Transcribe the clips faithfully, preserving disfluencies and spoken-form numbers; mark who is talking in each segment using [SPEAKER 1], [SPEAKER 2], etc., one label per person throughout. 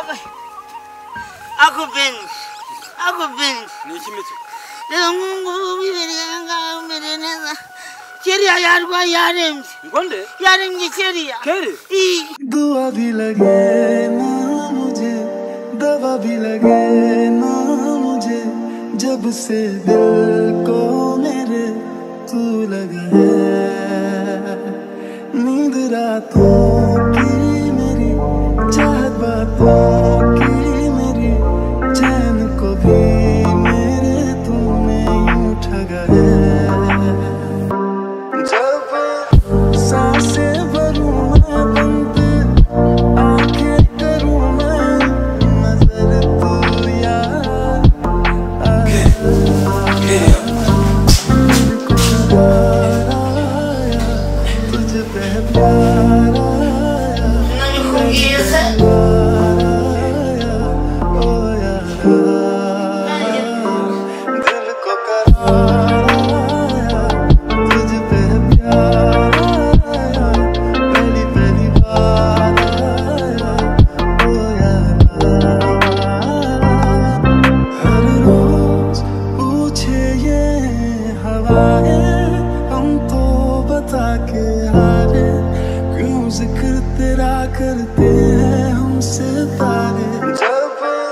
[SPEAKER 1] Aku ben. Aku ben.
[SPEAKER 2] Ni kimiti?
[SPEAKER 1] Mungu biberanga umereneza. Keria yarwa yarem.
[SPEAKER 2] Ngonde?
[SPEAKER 1] Yarem ki keria.
[SPEAKER 2] Keri?
[SPEAKER 1] ई
[SPEAKER 3] दुआ भी लगे ना मुझे दवा भी लगे ना मुझे जब से दिल को मेरे तू लगा है नींद रातों की मेरी चाहत बातों की मेरी चैन को भी मेरे तूने यूं ठगा है जब सांसें भरूं मैं बंद आंखें करूं मैं नजर तू यार आया तुझ पे प्यार आया ओ यार दिल को करार आया तुझ पे प्यार आया पहली पहली बार आया ओ यार हर रोज पूछे ये हवाएं हम तो बता के हारे क्यों जिक्र तेरा करते हैं हमसे तारे जब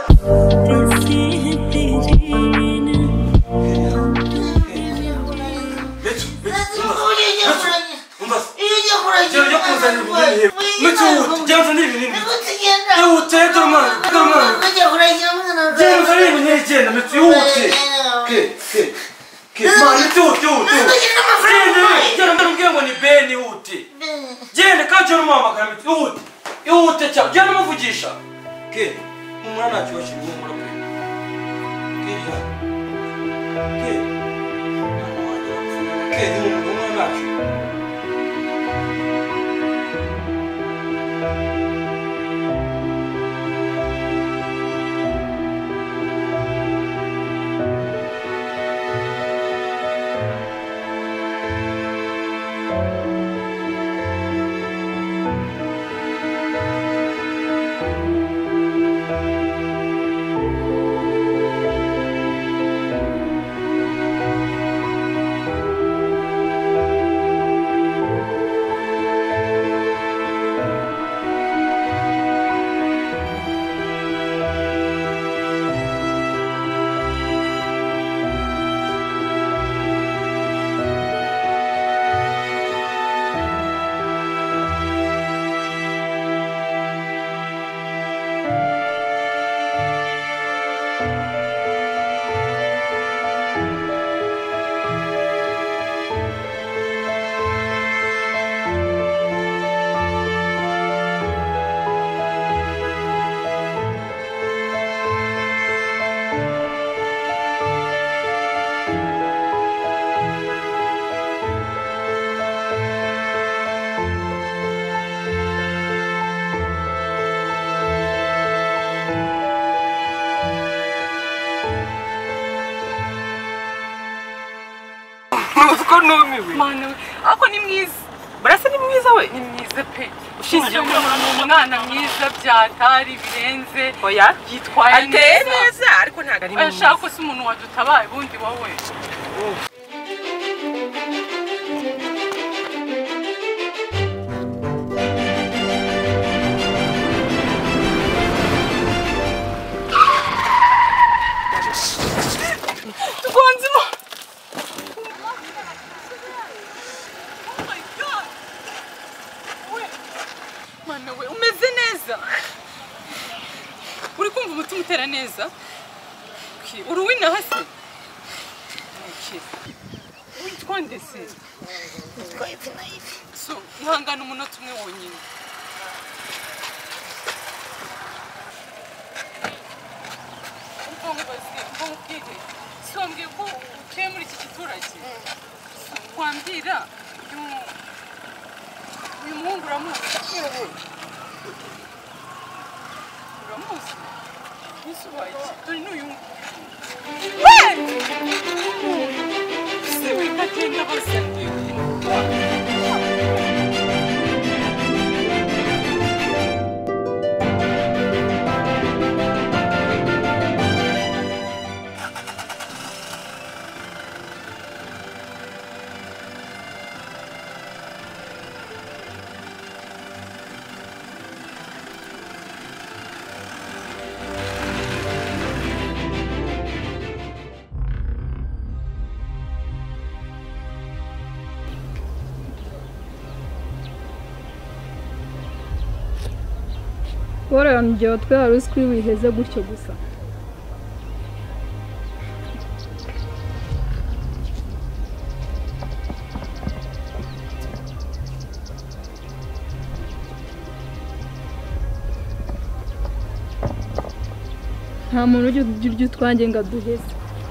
[SPEAKER 4] Mano, ako ni mwiza. Barasa ni mwiza we, ni mwiza pe. Ushingiye ku mwana mwiza byatari birenze. Oya, yitwaye neza ariko ntago ari mwiza. Ashaka ko se umuntu wadutabaye bundi wowe. Uri kumva umutima utera neza? Uruwina hasi? Witwa ndese?
[SPEAKER 1] Witwa ifi na ifi.
[SPEAKER 4] So, ihangana umunota umwe wonyine. Ubwongo basi, ubwongo bwite. Sombye ko utuye muri iki giturage. Kwambira uyu muhungu uramuzi? Uramuzi? Ese wayi, dore n'uyu se wikagenda bose
[SPEAKER 2] Wora njye twe hari uzi kuri wiheze gutyo gusa. Nta muntu ujya urya utwanjye ngo aduheze.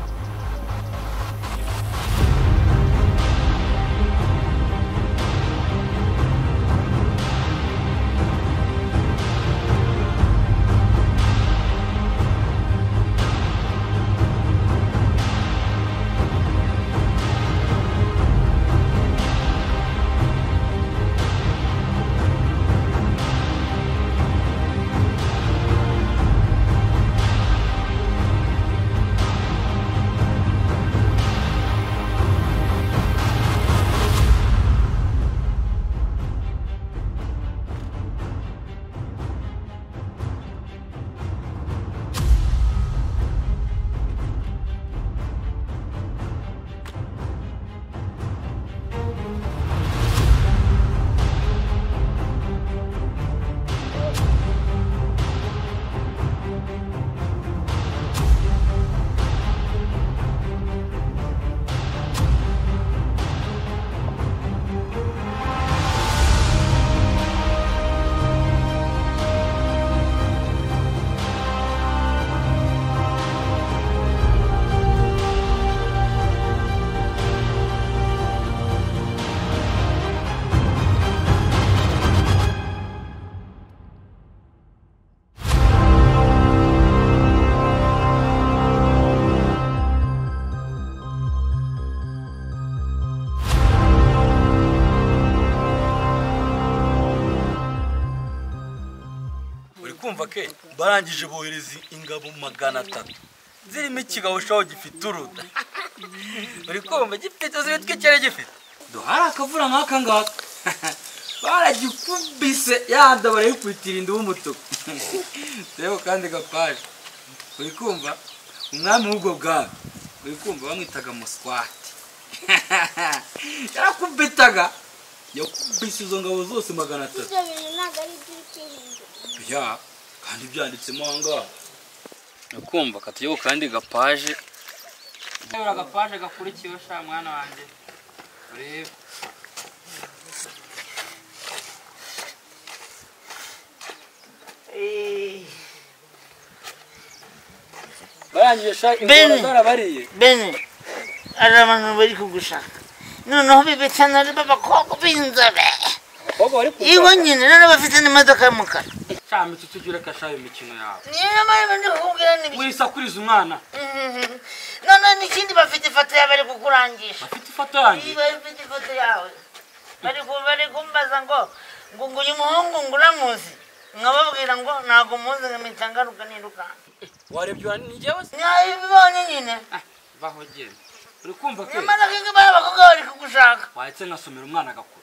[SPEAKER 5] kumva ke barangije bohereza ingabo magana atatu zirimo ikigabo shaho gifite uruda uri kumva gifite zibitwe cyane gifite dohara akavura nkaka ngaka baragikubise yanda barayikubitira indu w'umutuku rero kandi gapaje uri kumva umwami w'ubwo bwami uri kumva bamwitaga Muswati yarakubitaga yakubise izo ngabo zose magana atatu ya kandi byanditsemo anga nakumva katuyo kandi gapaje
[SPEAKER 6] Ura gapaje gakurikiye sha mwana wanje urebe
[SPEAKER 1] eh
[SPEAKER 5] barangije sha ingoro zarabariye
[SPEAKER 1] bene arabantu bari kugushaka noneho bibetsana ari babakobwa b'inzobe ibo nyine none bafite n'imodoka y'umukara
[SPEAKER 5] cyame tutugire kashayo imikino yawe
[SPEAKER 1] niyo mpamvu ndi kukubwira nibi
[SPEAKER 5] wisakuriza umwana
[SPEAKER 1] none n'ikindi bafite ifoto yawe bari kukurangisha
[SPEAKER 5] bafite ifoto yanjye
[SPEAKER 1] bafite ifoto yawe bari bari kumbaza ngo ngo ngo uyu muhungu nguramuzi nkababwira ngo ntago muzi nkamitsangaruka niruka
[SPEAKER 5] warebye ni njyewe
[SPEAKER 1] nyabibonye nyine
[SPEAKER 5] baho genda uri kumva ke
[SPEAKER 1] nyamara kinga baba bakobwa bari kugushaka
[SPEAKER 5] wahetse nkasomera umwana agakura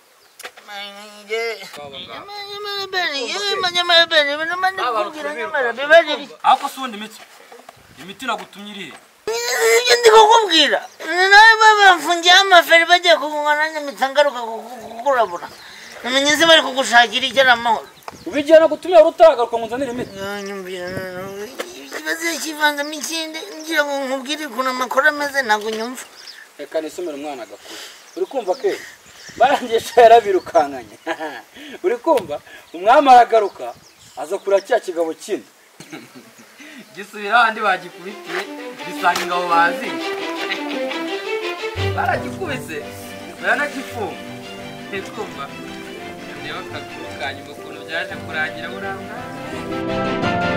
[SPEAKER 5] ako sundi imiti imiti nagutumye irihe
[SPEAKER 1] ibyo ndi kukubwira nawe babafungiye amaferi bagiye kugunywa nanjye mitsangaruka kukurabura namenye se bari kugushakira icyara amahoro
[SPEAKER 5] ubigiye nagutumye urutagaruka ngo nzanire imiti
[SPEAKER 1] ikibazo kivanzemo ikindi ngira ngo nkubwire ukuntu amakuru ameze ntabwo nyumva
[SPEAKER 5] reka nisomere umwana agakura uri kumva ke barangisha yarabirukankanye uri kumva umwami aragaruka aza kura cya kigabo kindi
[SPEAKER 6] gisubira handi bagikubitiye bisanga ingabo bazi baragikubise baranagifunga ntikumva niyo kakukanye ukuntu byaje kurangira buranga